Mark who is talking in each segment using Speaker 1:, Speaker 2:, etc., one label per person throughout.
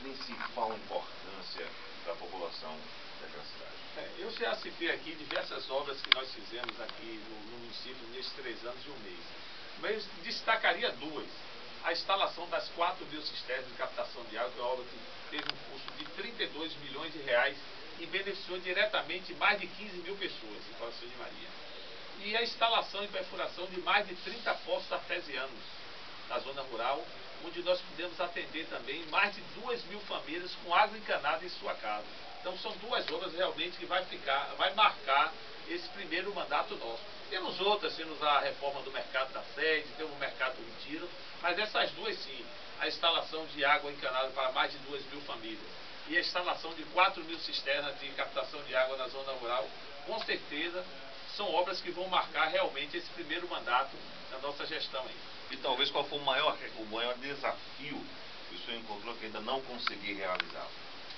Speaker 1: principal importância para a população daquela cidade?
Speaker 2: Eu já citei aqui diversas obras que nós fizemos aqui no município nesses 3 anos e 1 mês. Mas destacaria 2. A instalação das 4.000 cisternas de captação de água, que é uma obra que teve um custo de 32 milhões de reais e beneficiou diretamente mais de 15 mil pessoas em Coração de Maria. E a instalação e perfuração de mais de 30 poços artesianos na zona rural, onde nós pudemos atender também mais de 2.000 famílias com água encanada em sua casa. Então são 2 obras realmente que vai marcar esse primeiro mandato nosso. Temos outras, temos a reforma do mercado da sede, temos o mercado do retiro, mas essas 2 sim, a instalação de água encanada para mais de 2.000 famílias e a instalação de 4.000 cisternas de captação de água na zona rural, com certeza são obras que vão marcar realmente esse primeiro mandato da nossa gestão aí.
Speaker 1: E talvez qual foi o maior desafio que o senhor encontrou que ainda não conseguiu realizar?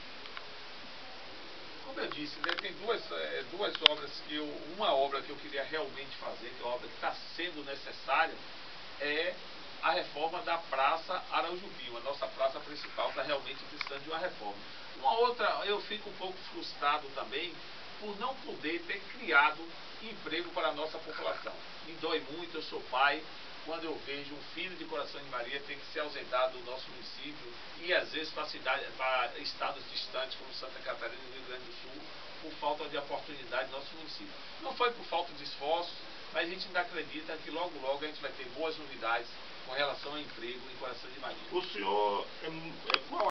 Speaker 2: Como eu disse, né, tem duas obras uma obra que eu queria realmente fazer, que é uma obra que está sendo necessária, é a reforma da Praça Araújo Pinho. A nossa praça principal está realmente precisando de uma reforma. Uma outra, eu fico um pouco frustrado também por não poder ter criado emprego para a nossa população. Me dói muito, eu sou pai, quando eu vejo um filho de Coração de Maria ter que se ausentar do nosso município e às vezes para estados distantes como Santa Catarina e Rio Grande do Sul, por falta de oportunidade no nosso município. Não foi por falta de esforço, mas a gente ainda acredita que logo a gente vai ter boas novidades com relação ao emprego em Coração de Maria.
Speaker 1: O senhor, qual